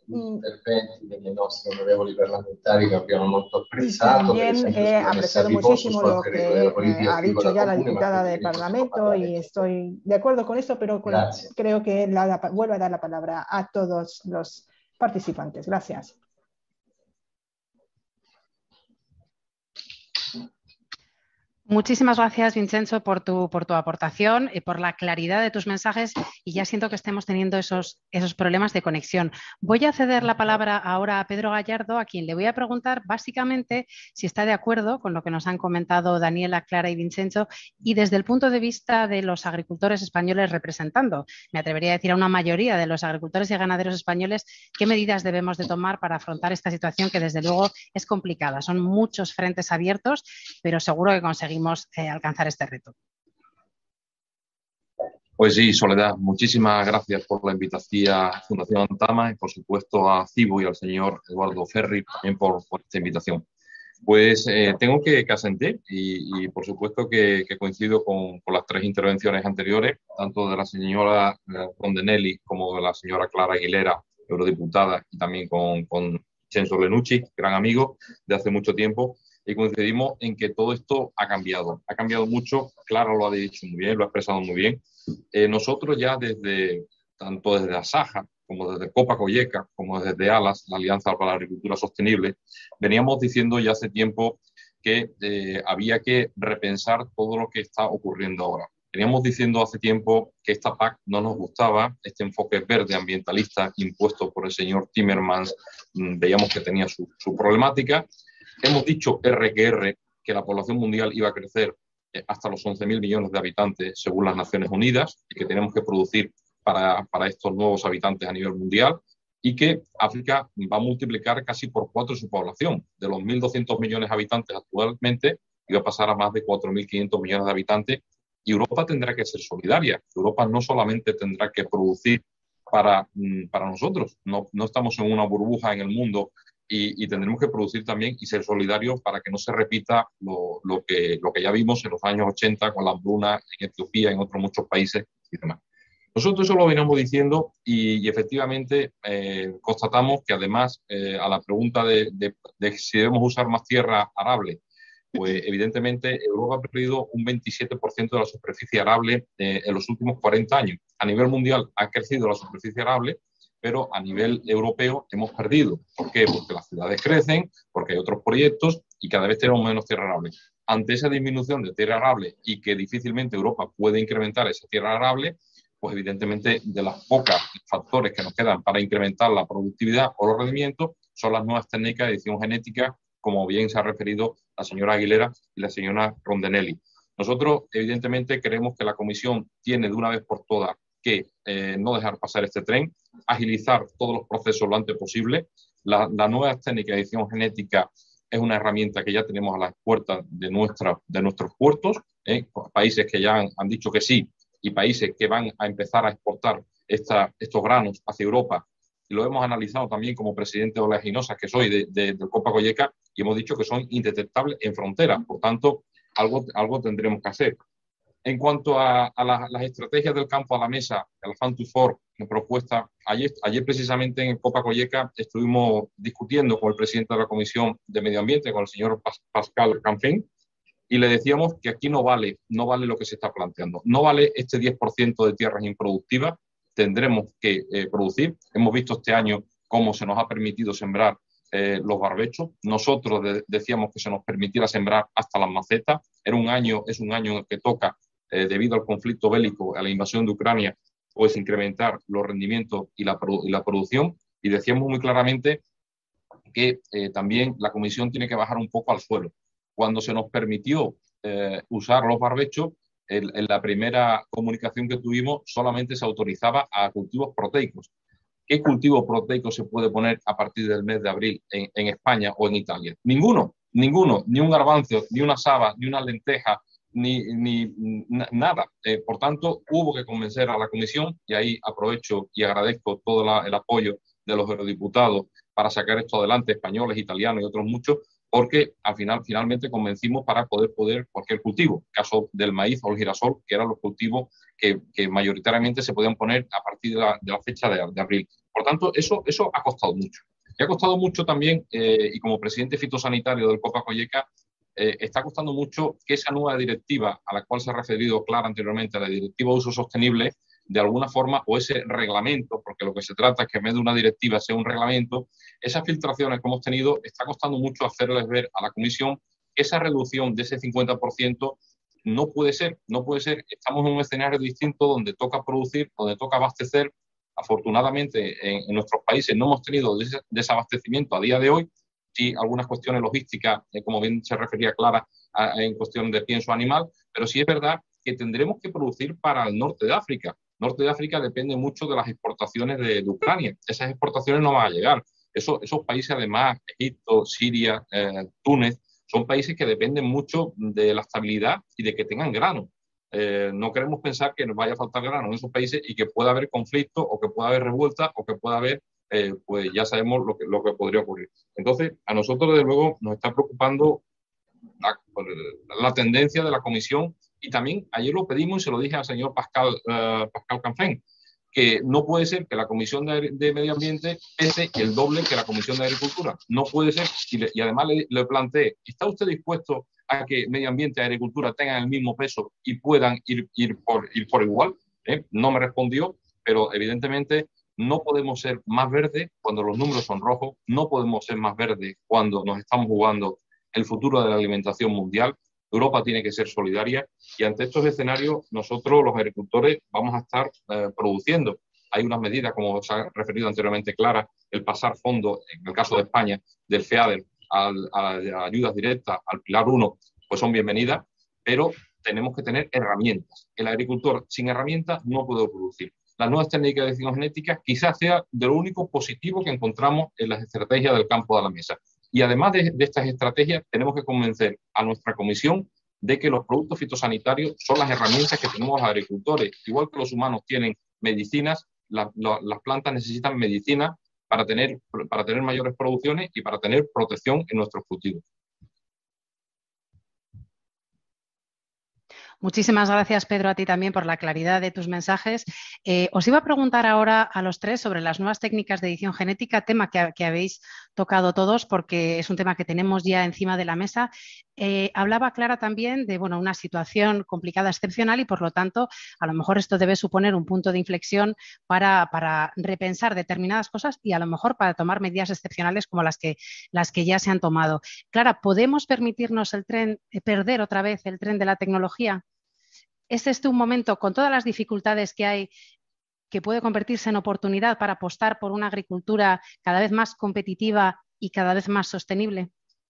Y también he apreciado muchísimo lo que eh, ha dicho ya la diputada del Parlamento y estoy de acuerdo con esto, pero con, creo que la, la, vuelvo a dar la palabra a todos los participantes. Gracias. Muchísimas gracias, Vincenzo, por tu, por tu aportación y por la claridad de tus mensajes, y ya siento que estemos teniendo esos, esos problemas de conexión. Voy a ceder la palabra ahora a Pedro Gallardo, a quien le voy a preguntar básicamente si está de acuerdo con lo que nos han comentado Daniela, Clara y Vincenzo, y desde el punto de vista de los agricultores españoles representando, me atrevería a decir a una mayoría de los agricultores y ganaderos españoles, qué medidas debemos de tomar para afrontar esta situación que desde luego es complicada. Son muchos frentes abiertos, pero seguro que conseguimos Eh, alcanzar este reto. Pues sí, Soledad, muchísimas gracias por la invitación a Fundación Antama y por supuesto a Cibo y al señor Eduardo Ferri también por, por esta invitación. Pues eh, tengo que, que asentir y, y por supuesto que, que coincido con, con las tres intervenciones anteriores, tanto de la señora Rondenelli como de la señora Clara Aguilera, eurodiputada, y también con, con Vincenzo Lenucci, gran amigo de hace mucho tiempo. Y coincidimos en que todo esto ha cambiado. Ha cambiado mucho, Clara lo ha dicho muy bien, lo ha expresado muy bien. Eh, nosotros ya desde, tanto desde Asaja, como desde Copa Coyeca, como desde ALAS, la Alianza para la Agricultura Sostenible, veníamos diciendo ya hace tiempo que eh, había que repensar todo lo que está ocurriendo ahora. Veníamos diciendo hace tiempo que esta P A C no nos gustaba, este enfoque verde ambientalista impuesto por el señor Timmermans, mmm, veíamos que tenía su, su problemática. Hemos dicho R que R que la población mundial iba a crecer hasta los once mil millones de habitantes según las Naciones Unidas y que tenemos que producir para, para estos nuevos habitantes a nivel mundial y que África va a multiplicar casi por cuatro su población. De los mil doscientos millones de habitantes actualmente iba a pasar a más de cuatro mil quinientos millones de habitantes y Europa tendrá que ser solidaria. Europa no solamente tendrá que producir para, para nosotros, no, no estamos en una burbuja en el mundo. Y, y tendremos que producir también y ser solidarios para que no se repita lo, lo, que, lo que ya vimos en los años ochenta con la hambruna en Etiopía, en otros muchos países y demás. Nosotros eso lo veníamos diciendo y, y efectivamente eh, constatamos que además eh, a la pregunta de, de, de si debemos usar más tierra arable, pues evidentemente Europa ha perdido un veintisiete por ciento de la superficie arable eh, en los últimos cuarenta años. A nivel mundial ha crecido la superficie arable, pero a nivel europeo hemos perdido. ¿Por qué? Porque las ciudades crecen, porque hay otros proyectos y cada vez tenemos menos tierra arable. Ante esa disminución de tierra arable y que difícilmente Europa puede incrementar esa tierra arable, pues evidentemente de las pocas factores que nos quedan para incrementar la productividad o los rendimientos son las nuevas técnicas de edición genética, como bien se ha referido la señora Aguilera y la señora Rondanelli. Nosotros, evidentemente, creemos que la Comisión tiene de una vez por todas que eh, no dejar pasar este tren, agilizar todos los procesos lo antes posible. La, la nueva técnica de edición genética es una herramienta que ya tenemos a las puertas de, nuestra, de nuestros puertos, ¿eh? Países que ya han, han dicho que sí y países que van a empezar a exportar esta, estos granos hacia Europa. Y lo hemos analizado también como presidente de Oleaginosas, que soy de, de, del Copa-Cogeca, y hemos dicho que son indetectables en frontera. Por tanto, algo, algo tendremos que hacer. En cuanto a, a la, las estrategias del campo a la mesa, el Farm to Fork, la propuesta, ayer, ayer precisamente en el Copa-Cogeca estuvimos discutiendo con el presidente de la Comisión de Medio Ambiente, con el señor Pascal Canfin, y le decíamos que aquí no vale, no vale lo que se está planteando. No vale este diez por ciento de tierras improductivas, tendremos que eh, producir. Hemos visto este año cómo se nos ha permitido sembrar eh, los barbechos. Nosotros de, decíamos que se nos permitiera sembrar hasta las macetas. Era un año, es un año en el que toca, eh, debido al conflicto bélico, a la invasión de Ucrania, pues incrementar los rendimientos y la, y la producción. Y decíamos muy claramente que eh, también la Comisión tiene que bajar un poco al suelo. Cuando se nos permitió eh, usar los barbechos, en, en la primera comunicación que tuvimos solamente se autorizaba a cultivos proteicos. ¿Qué cultivo proteico se puede poner a partir del mes de abril en, en España o en Italia? Ninguno, ninguno, ni un garbanzo, ni una saba, ni una lenteja, ni, ni nada. Eh, por tanto, hubo que convencer a la Comisión, y ahí aprovecho y agradezco todo la, el apoyo de los eurodiputados para sacar esto adelante, españoles, italianos y otros muchos, porque al final finalmente convencimos para poder poder cualquier cultivo. El caso del maíz o el girasol, que eran los cultivos que, que mayoritariamente se podían poner a partir de la, de la fecha de, de abril. Por tanto, eso, eso ha costado mucho. Y ha costado mucho también, eh, y como presidente fitosanitario del Copa-Cogeca, eh, está costando mucho que esa nueva directiva a la cual se ha referido Clara anteriormente, la directiva de uso sostenible, de alguna forma, o ese reglamento, porque lo que se trata es que en vez de una directiva sea un reglamento, esas filtraciones que hemos tenido, está costando mucho hacerles ver a la Comisión que esa reducción de ese cincuenta por ciento no puede ser, no puede ser. Estamos en un escenario distinto donde toca producir, donde toca abastecer. Afortunadamente, en, en nuestros países no hemos tenido des desabastecimiento a día de hoy, sí algunas cuestiones logísticas, eh, como bien se refería Clara, a, en cuestión de pienso animal, pero sí es verdad que tendremos que producir para el norte de África. Norte de África depende mucho de las exportaciones de, de Ucrania. Esas exportaciones no van a llegar. Eso, esos países, además, Egipto, Siria, eh, Túnez, son países que dependen mucho de la estabilidad y de que tengan grano. Eh, no queremos pensar que nos vaya a faltar grano en esos países y que pueda haber conflicto o que pueda haber revuelta o que pueda haber, eh, pues ya sabemos lo que, lo que podría ocurrir. Entonces, a nosotros, desde luego, nos está preocupando la, la tendencia de la Comisión. Y también ayer lo pedimos y se lo dije al señor Pascal, uh, Pascal Canfin, que no puede ser que la Comisión de, de Medio Ambiente pese el doble que la Comisión de Agricultura. No puede ser. Y, le, y además le, le planteé, ¿está usted dispuesto a que Medio Ambiente y Agricultura tengan el mismo peso y puedan ir, ir, por, ir por igual? ¿Eh? No me respondió, pero evidentemente no podemos ser más verdes cuando los números son rojos, no podemos ser más verdes cuando nos estamos jugando el futuro de la alimentación mundial. Europa tiene que ser solidaria y ante estos escenarios nosotros los agricultores vamos a estar eh, produciendo. Hay unas medidas, como se ha referido anteriormente Clara, el pasar fondos, en el caso de España, del FEADER a, a, a ayudas directas al Pilar uno, pues son bienvenidas, pero tenemos que tener herramientas. El agricultor sin herramientas no puede producir. Las nuevas técnicas de edición genética quizás sea de lo único positivo que encontramos en las estrategias del campo de la mesa. Y además de, de estas estrategias, tenemos que convencer a nuestra comisión de que los productos fitosanitarios son las herramientas que tenemos los agricultores. Igual que los humanos tienen medicinas, la, la, las plantas necesitan medicinas para tener, para tener mayores producciones y para tener protección en nuestros cultivos. Muchísimas gracias, Pedro, a ti también por la claridad de tus mensajes. Eh, os iba a preguntar ahora a los tres sobre las nuevas técnicas de edición genética, tema que, que habéis tocado todos porque es un tema que tenemos ya encima de la mesa. Eh, hablaba Clara también de bueno, una situación complicada, excepcional y por lo tanto a lo mejor esto debe suponer un punto de inflexión para, para repensar determinadas cosas y a lo mejor para tomar medidas excepcionales como las que, las que ya se han tomado. Clara, ¿podemos permitirnos el tren, perder otra vez el tren de la tecnología? ¿Es este un momento, con todas las dificultades que hay, que puede convertirse en oportunidad para apostar por una agricultura cada vez más competitiva y cada vez más sostenible?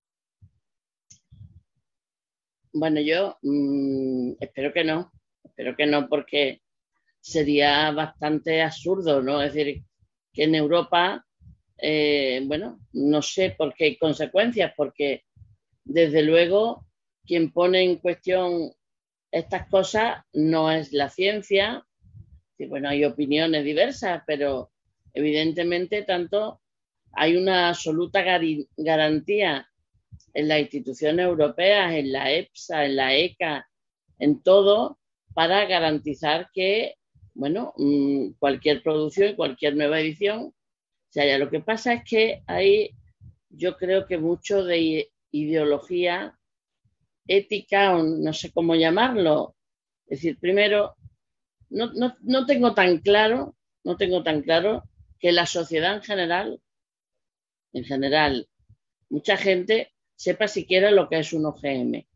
Bueno, yo mmm, espero que no, espero que no, porque sería bastante absurdo, ¿no? Es decir, que en Europa, eh, bueno, no sé por qué hay consecuencias, porque desde luego quien pone en cuestión estas cosas no es la ciencia. Y bueno, hay opiniones diversas, pero evidentemente tanto hay una absoluta garantía en las instituciones europeas, en la EPSA, en la ECA, en todo, para garantizar que, bueno, cualquier producción, cualquier nueva edición se haya. Lo que pasa es que hay, yo creo que mucho de ideología ética, o no sé cómo llamarlo. Es decir, primero, no, no, no tengo tan claro, no tengo tan claro que la sociedad en general, en general, mucha gente sepa siquiera lo que es un O G M.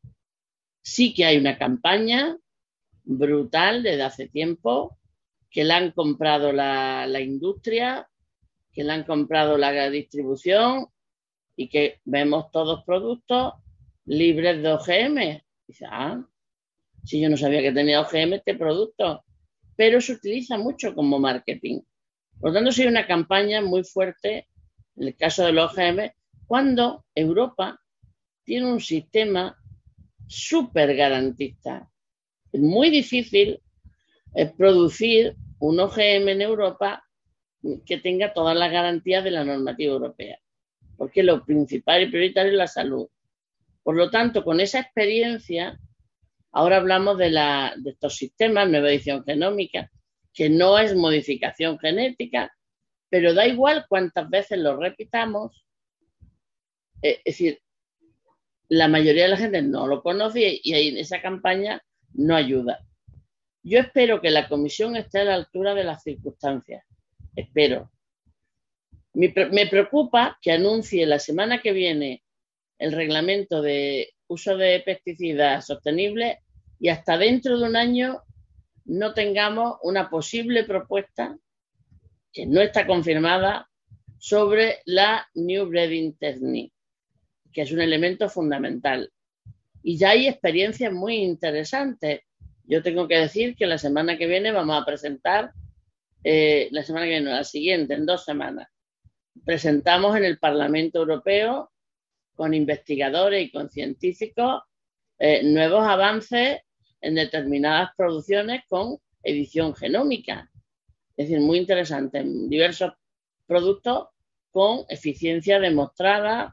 Sí que hay una campaña brutal desde hace tiempo, que la han comprado la, la industria, que la han comprado la distribución y que vemos todos productos libres de O G M. Dice, ah, si yo no sabía que tenía O G M este producto, pero se utiliza mucho como marketing. Por lo tanto, sí hay una campaña muy fuerte en el caso del O G M, cuando Europa tiene un sistema súper garantista. Es muy difícil eh, producir un O G M en Europa que tenga todas las garantías de la normativa europea, porque lo principal y prioritario es la salud. Por lo tanto, con esa experiencia, ahora hablamos de, la, de estos sistemas, nueva edición genómica, que no es modificación genética, pero da igual cuántas veces lo repitamos. Es decir, la mayoría de la gente no lo conoce y ahí en esa campaña no ayuda. Yo espero que la comisión esté a la altura de las circunstancias. Espero. Me, me preocupa que anuncie la semana que viene el reglamento de uso de pesticidas sostenibles y hasta dentro de un año no tengamos una posible propuesta que no está confirmada sobre la New Breeding Technique, que es un elemento fundamental. Y ya hay experiencias muy interesantes. Yo tengo que decir que la semana que viene vamos a presentar, eh, la semana que viene, la siguiente, en dos semanas, presentamos en el Parlamento Europeo con investigadores y con científicos eh, nuevos avances en determinadas producciones con edición genómica. Es decir, muy interesante, en diversos productos con eficiencia demostrada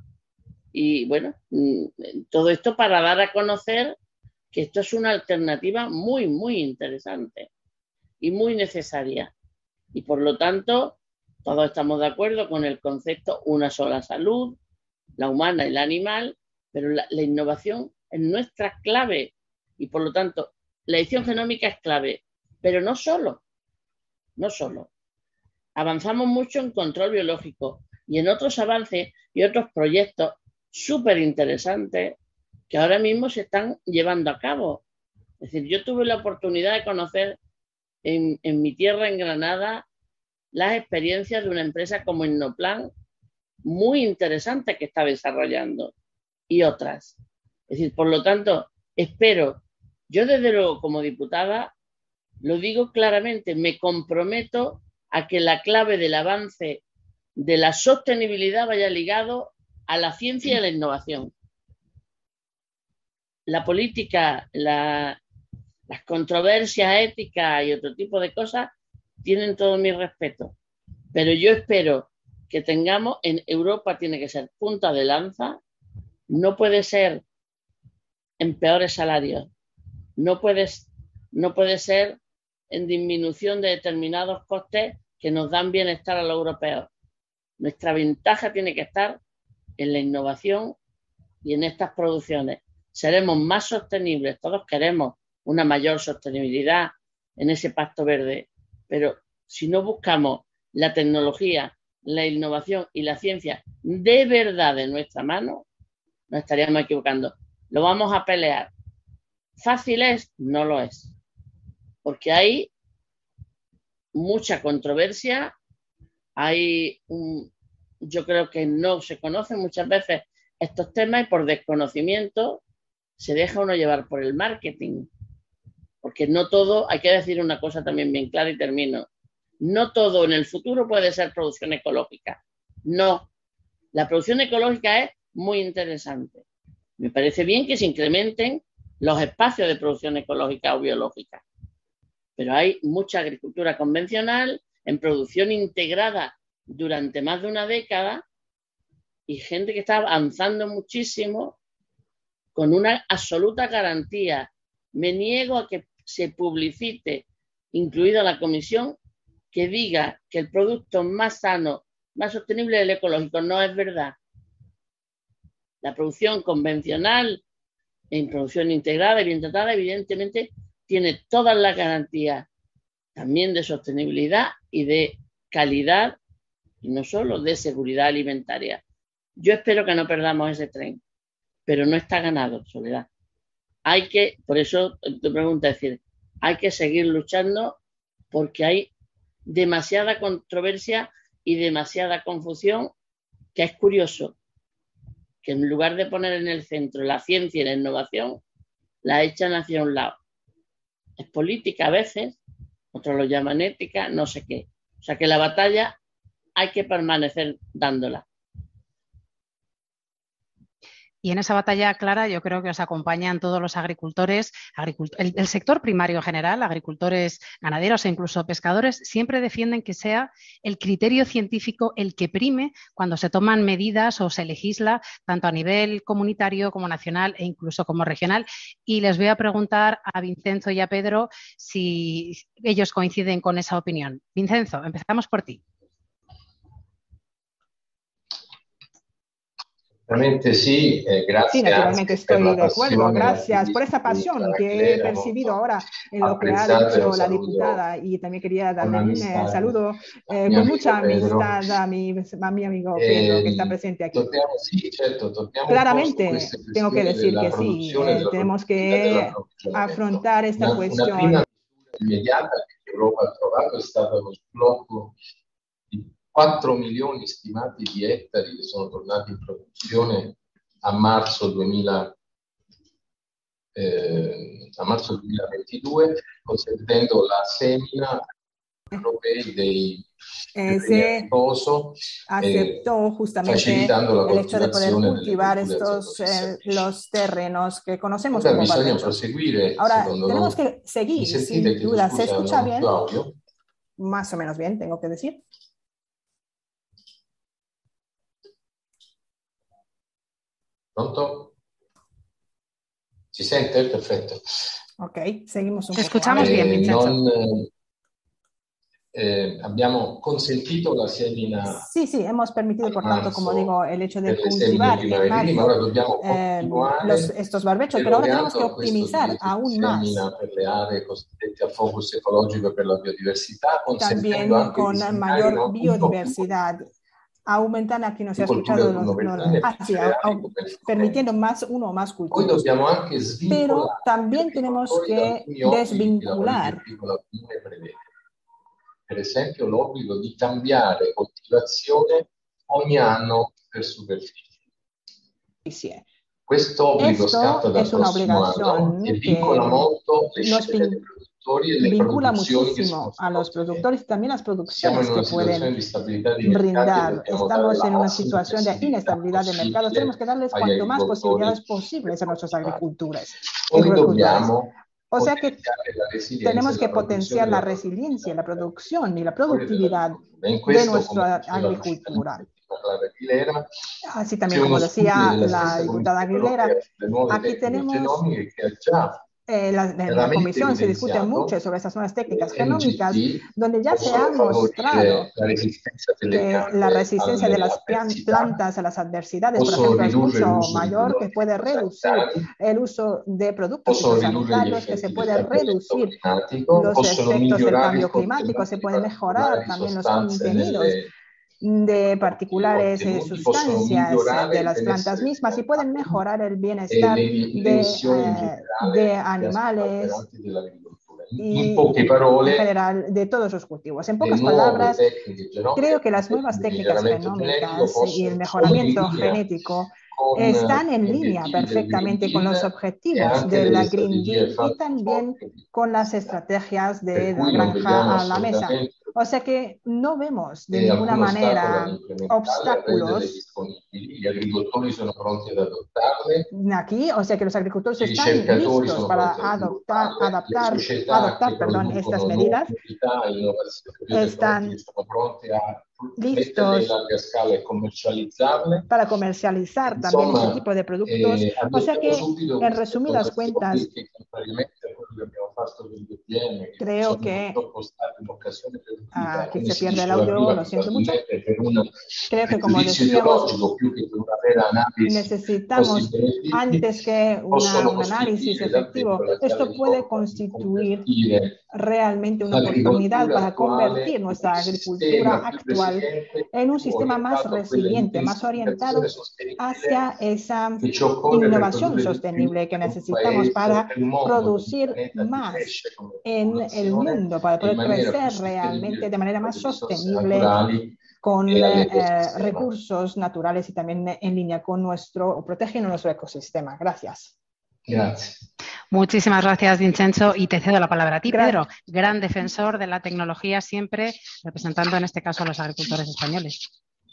y bueno, todo esto para dar a conocer que esto es una alternativa muy, muy interesante y muy necesaria. Y por lo tanto, todos estamos de acuerdo con el concepto una sola salud, la humana y la animal, pero la, la innovación es nuestra clave y por lo tanto la edición genómica es clave, pero no solo, no solo. Avanzamos mucho en control biológico y en otros avances y otros proyectos súper interesantes que ahora mismo se están llevando a cabo. Es decir, yo tuve la oportunidad de conocer en, en mi tierra, en Granada, las experiencias de una empresa como Innoplan, muy interesante que está desarrollando, y otras. Es decir, por lo tanto, espero, yo desde luego como diputada, lo digo claramente, me comprometo a que la clave del avance de la sostenibilidad vaya ligado a la ciencia y a la innovación. La política, la, las controversias éticas y otro tipo de cosas tienen todo mi respeto, pero yo espero que tengamos, en Europa tiene que ser punta de lanza, no puede ser en peores salarios, no puede, no puede ser en disminución de determinados costes que nos dan bienestar a los europeos. Nuestra ventaja tiene que estar en la innovación y en estas producciones. Seremos más sostenibles, todos queremos una mayor sostenibilidad en ese pacto verde, pero si no buscamos la tecnología, la innovación y la ciencia de verdad de nuestra mano, nos estaríamos equivocando. Lo vamos a pelear, ¿Fácil es? No lo es. Porque hay mucha controversia, hay un, yo creo que no se conocen muchas veces estos temas y por desconocimiento se deja uno llevar por el marketing. Porque no todo, hay que decir una cosa también bien clara y termino, no todo en el futuro puede ser producción ecológica. No, la producción ecológica es muy interesante. Me parece bien que se incrementen los espacios de producción ecológica o biológica. Pero hay mucha agricultura convencional en producción integrada durante más de una década y gente que está avanzando muchísimo con una absoluta garantía. Me niego a que se publicite, incluida la comisión, que diga que el producto más sano, más sostenible es el ecológico. No es verdad. La producción convencional, en producción integrada y bien tratada, evidentemente tiene todas las garantías también de sostenibilidad y de calidad, y no solo de seguridad alimentaria. Yo espero que no perdamos ese tren, pero no está ganado, Soledad. Hay que, por eso te pregunto, es decir, hay que seguir luchando porque hay demasiada controversia y demasiada confusión, que es curioso que en lugar de poner en el centro la ciencia y la innovación, la echan hacia un lado. Es política a veces, otros lo llaman ética, no sé qué. O sea que la batalla hay que permanecer dándola. Y en esa batalla, Clara, yo creo que os acompañan todos los agricultores, agricult el, el sector primario en general, agricultores, ganaderos e incluso pescadores, siempre defienden que sea el criterio científico el que prime cuando se toman medidas o se legisla, tanto a nivel comunitario como nacional e incluso como regional. Y les voy a preguntar a Vincenzo y a Pedro si ellos coinciden con esa opinión. Vincenzo, empezamos por ti. Realmente sí, eh, gracias. Sí, naturalmente estoy de acuerdo. Gracias por esa pasión que he percibido ahora en lo que ha dicho la diputada. Y también quería darle un saludo eh, con mucha amistad a mi, a mi amigo Pedro, que está presente aquí. Sí, cierto, claramente tengo que decir que sí, eh, tenemos que affrontare questa una, questione. Una prima immediata che Europa ha trovato è stato lo sblocco di quattro milioni stimati di ettari che sono tornati in produzione a marzo, duemila, eh, a marzo duemilaventidue, consentendo la semina europei dei eh, se aceptó eh, justamente el hecho de poder cultivar estos eh, los terrenos que conocemos como barbechos. Ahora, tenemos que seguir, sin duda. ¿Se escucha bien? Más o menos bien, tengo que decir. ¿Pronto? ¿Si sente? Perfetto. Ok, seguimos un Te poco. escuchamos bien, Vincenzo. Non, eh, abbiamo consentito la semina. Sí, sí, hemos permitido, por tanto, como digo, el hecho de cultivar en marzo eh, los, estos barbechos, pero ahora tenemos que optimizar aún más. Per le aree cosiddette a focus ecologico per la biodiversità, también con mayor biodiversidad. Aumentan, aquí no se ha escuchado, los, los, ah, sí, a, a, permitiendo más uno o más cultivos. Pero también tenemos que desvincular. Per esempio l'obbligo di cambiare coltivazione ogni anno per superficie. Questo obbligo scatta dal prossimo anno e vincola molto le scelte dei produttori e le vincula produzioni muchísimo a los productores y también las producciones que pueden brindar. Estamos en una situación de inestabilidad de mercado. Tenemos que darles cuanto más posibilidades posibles a nuestros agricultores. O sea que tenemos que potenciar la resiliencia, la producción y la productividad de nuestra agricultura. Así también, como decía la diputada Aguilera, aquí tenemos... Eh, la, en la comisión se discute mucho sobre esas nuevas técnicas genómicas, donde ya se ha mostrado que la resistencia de las plantas a las adversidades, por ejemplo, es mucho mayor, que puede reducir el uso de productos fitosanitarios, que se puede reducir los efectos del cambio climático, se puede mejorar también los contenidos de particulares eh, sustancias de las plantas mismas y pueden mejorar el bienestar de, eh, de animales y en general de todos los cultivos. En pocas palabras, creo que las nuevas técnicas genómicas y el mejoramiento genético están en línea perfectamente con los objetivos de la Green Deal y también con las estrategias de la granja a la mesa. O sea que no vemos de ninguna manera obstáculos aquí, o sea que los agricultores están listos para adoptar, adaptar, adoptar perdón, estas medidas, están listos para comercializar también este tipo de productos. O sea que, en resumidas cuentas, creo que aquí se pierde el audio, lo siento mucho. Creo que, como decíamos, necesitamos, antes que una, un análisis efectivo, esto puede constituir realmente una oportunidad para convertir nuestra agricultura actual en un sistema más resiliente, más orientado hacia esa innovación sostenible que necesitamos para producir más en el mundo, para poder crecer realmente de manera más sostenible con eh, recursos naturales y también en línea con nuestro, o protegiendo nuestro ecosistema. Gracias. Gracias. Muchísimas gracias, Vincenzo, y te cedo la palabra a ti, Pedro, gran defensor de la tecnología, siempre representando en este caso a los agricultores españoles.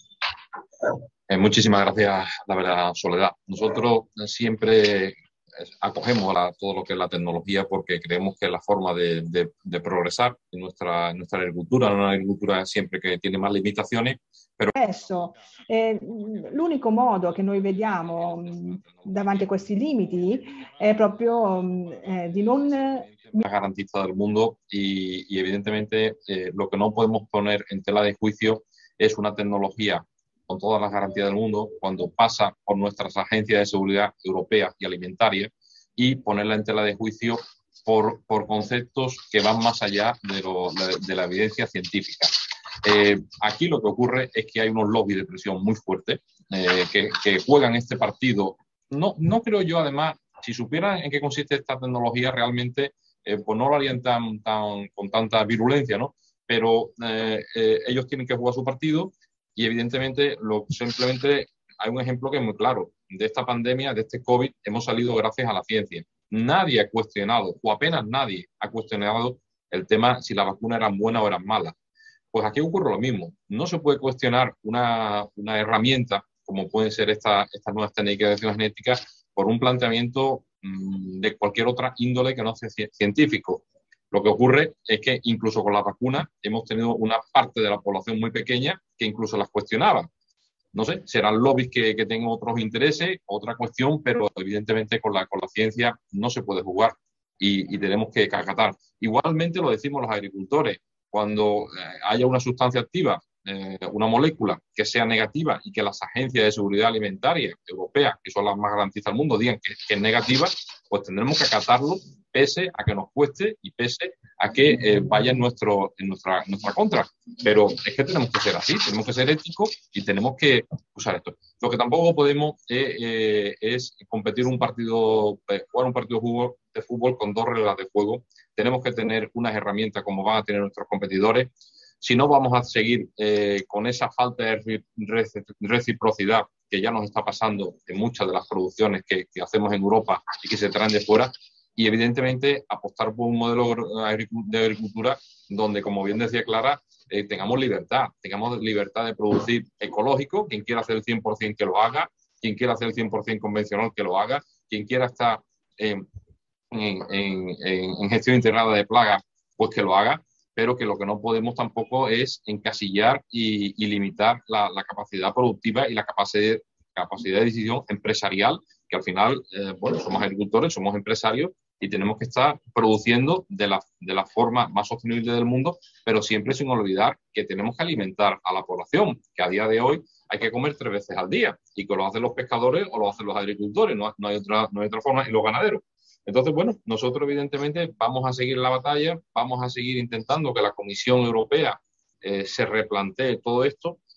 Eh, muchísimas gracias, la verdad, Soledad. Nosotros siempre acogemos a todo lo que es la tecnología porque creemos que es la forma de, de, de progresar en nuestra, en nuestra agricultura, una agricultura siempre che tiene más limitazioni. Però... Adesso, eh, l'unico modo che noi vediamo mh, davanti a questi limiti è proprio mh, eh, di non... garantizada del mundo y, y evidentemente eh, lo que no podemos poner en tela de juicio es una tecnología con todas las garantías del mundo, cuando pasa por nuestras agencias de seguridad europeas y alimentarias y ponerla en tela de juicio por, por conceptos que van más allá de, lo, de, de la evidencia científica. Eh, aquí lo que ocurre es que hay unos lobbies de presión muy fuertes eh, que, que juegan este partido. No, no creo yo, además, si supieran en qué consiste esta tecnología, realmente eh, pues no lo harían tan, tan, con tanta virulencia, ¿no? Pero eh, eh, ellos tienen que jugar su partido. Y evidentemente, lo, simplemente hay un ejemplo que es muy claro. De esta pandemia, de este COVID, hemos salido gracias a la ciencia. Nadie ha cuestionado, o apenas nadie ha cuestionado el tema si las vacunas eran buenas o eran malas. Pues aquí ocurre lo mismo. No se puede cuestionar una, una herramienta, como pueden ser esta, estas nuevas técnicas de acción genética, por un planteamiento mmm, de cualquier otra índole que no sea científico. Lo que ocurre es que incluso con las vacunas hemos tenido una parte de la población muy pequeña que incluso las cuestionaba. No sé, serán lobbies que, que tengan otros intereses, otra cuestión, pero evidentemente con la, con la ciencia no se puede jugar y, y tenemos que acatar. Igualmente lo decimos los agricultores, cuando eh, haya una sustancia activa, eh, una molécula que sea negativa y que las agencias de seguridad alimentaria europeas, que son las más garantizadas del mundo, digan que, que es negativa, pues tendremos que acatarlo pese a que nos cueste y pese a que eh, vaya en, nuestro, en nuestra, nuestra contra. Pero es que tenemos que ser así, tenemos que ser éticos y tenemos que usar esto. Lo que tampoco podemos eh, eh, es competir un partido, eh, jugar un partido de fútbol, de fútbol con dos reglas de juego. Tenemos que tener unas herramientas como van a tener nuestros competidores. Si no, vamos a seguir eh, con esa falta de reciprocidad que ya nos está pasando en muchas de las producciones que, que hacemos en Europa y que se traen de fuera. Y evidentemente apostar por un modelo de agricultura donde, como bien decía Clara, eh, tengamos libertad, tengamos libertad de producir ecológico, quien quiera hacer el cien por cien que lo haga, quien quiera hacer el cien por cien convencional que lo haga, quien quiera estar en, en, en, en gestión integrada de plagas, pues que lo haga, pero que lo que no podemos tampoco es encasillar y, y limitar la, la capacidad productiva y la capacidad, capacidad de decisión empresarial, que al final, eh, bueno, somos agricultores, somos empresarios y tenemos que estar produciendo de la, de la forma más sostenible del mundo, pero siempre sin olvidar que tenemos que alimentar a la población, que a día de hoy hay que comer tres veces al día y que lo hacen los pescadores o lo hacen los agricultores, no, no, hay, otra, no hay otra forma, y los ganaderos. Entonces, bueno, nosotros evidentemente vamos a seguir la batalla, vamos a seguir intentando que la Comisión Europea eh, se replantee todo esto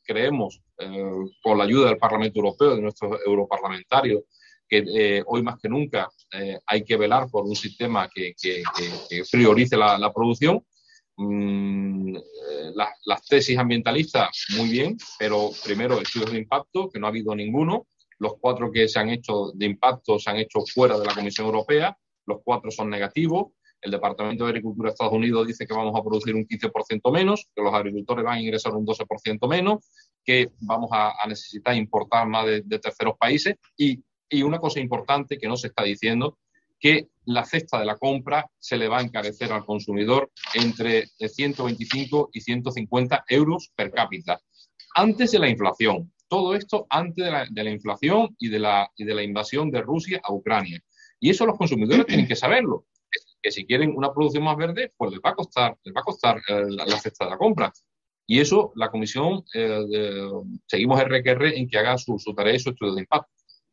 creemos, eh, con la ayuda del Parlamento Europeo, de nuestros europarlamentarios, que eh, hoy más que nunca eh, hay que velar por un sistema que, que, que, que priorice la, la producción. Mm, eh, las, las tesis ambientalistas, muy bien, pero primero estudios de impacto, que no ha habido ninguno. Los cuatro que se han hecho de impacto se han hecho fuera de la Comisión Europea, los cuatro son negativos. El Departamento de Agricultura de Estados Unidos dice que vamos a producir un quince por ciento menos, que los agricultores van a ingresar un doce por ciento menos, que vamos a, a necesitar importar más de, de terceros países y, y una cosa importante que no se está diciendo, que la cesta de la compra se le va a encarecer al consumidor entre ciento veinticinco y ciento cincuenta euros per cápita, antes de la inflación. Todo esto antes de la, de la inflación y de la, y de la invasión de Rusia a Ucrania. Y eso los consumidores tienen que saberlo. Que si quieren una producción más verde, pues les va a costar, les va a costar eh, la, la cesta de la compra. Y eso la Comisión, eh, de, seguimos R que R en que haga su, su tarea y su estudio de impacto.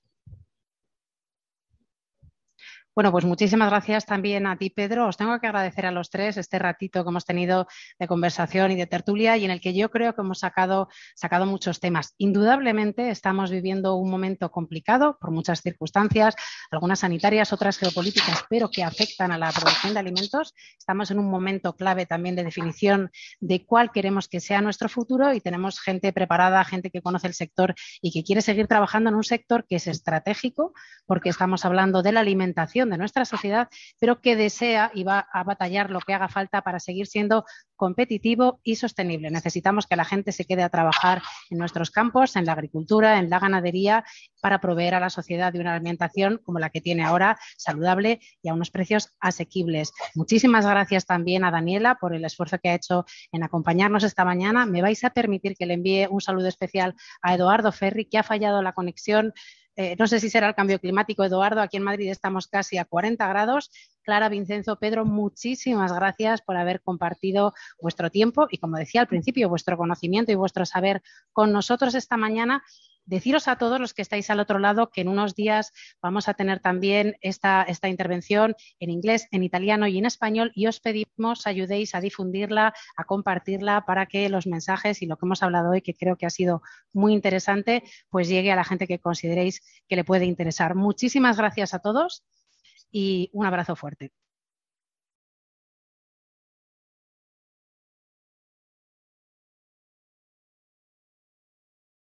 Bueno, pues muchísimas gracias también a ti, Pedro. Os tengo que agradecer a los tres este ratito que hemos tenido de conversación y de tertulia y en el que yo creo que hemos sacado, sacado muchos temas. Indudablemente estamos viviendo un momento complicado por muchas circunstancias, algunas sanitarias, otras geopolíticas, pero que afectan a la producción de alimentos. Estamos en un momento clave también de definición de cuál queremos que sea nuestro futuro y tenemos gente preparada, gente que conoce el sector y que quiere seguir trabajando en un sector que es estratégico, porque estamos hablando de la alimentación de nuestra sociedad, pero que desea y va a batallar lo que haga falta para seguir siendo competitivo y sostenible. Necesitamos que la gente se quede a trabajar en nuestros campos, en la agricultura, en la ganadería, para proveer a la sociedad de una alimentación como la que tiene ahora, saludable y a unos precios asequibles. Muchísimas gracias también a Daniela por el esfuerzo que ha hecho en acompañarnos esta mañana. Me vais a permitir que le envíe un saludo especial a Eduardo Ferri, que ha fallado la conexión. Eh, no sé si será el cambio climático, Eduardo, aquí en Madrid estamos casi a cuarenta grados. Clara, Vincenzo, Pedro, muchísimas gracias por haber compartido vuestro tiempo y, como decía al principio, vuestro conocimiento y vuestro saber con nosotros esta mañana. Deciros a todos los que estáis al otro lado que en unos días vamos a tener también esta, esta intervención en inglés, en italiano y en español y os pedimos ayudéis a difundirla, a compartirla para que los mensajes y lo que hemos hablado hoy, que creo que ha sido muy interesante, pues llegue a la gente que consideréis que le puede interesar. Muchísimas gracias a todos y un abrazo fuerte.